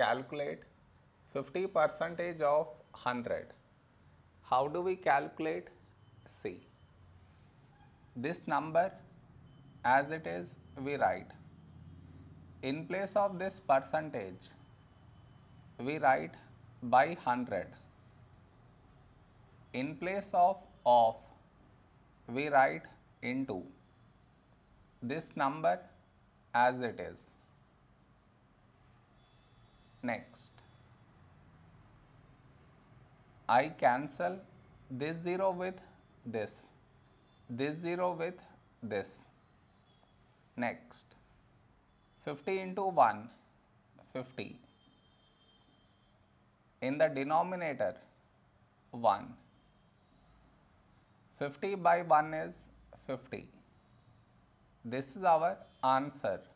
calculate 50 percentage of 100. How do we calculate? See, this number as it is we write. In place of this percentage, we write by 100. In place of, we write into this number as it is. Next, I cancel this 0 with this 0 with this. Next, 50 into 1, 50. In the denominator, 1. 50 by 1 is 50. This is our answer.